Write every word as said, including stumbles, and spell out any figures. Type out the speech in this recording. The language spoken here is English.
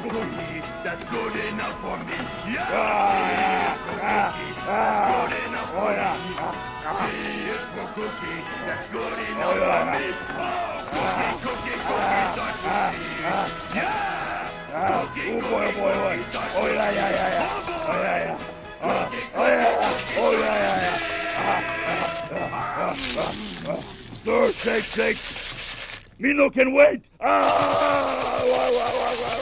cookie that's good enough for me. Yeah, Ah, C is for cookie that's good enough oh for yeah. me. C is for cookie that's good enough Oh, yeah. for me. Oh, cookie, cookie, cookie starts with C. Yeah, Ah, cookie, oh boy, oh cookie, boy, oh boy. cookie starts Oh with yeah, C. yeah, yeah, yeah. Oh boy. Oh yeah, yeah. Ah, Cookie, oh yeah, cookie, yeah. cookie Oh yeah, starts yeah, with yeah. C. Ah, ah, ah. Stir, shake, shake. Me no can wait. Ah, wah, wah, wah, wah.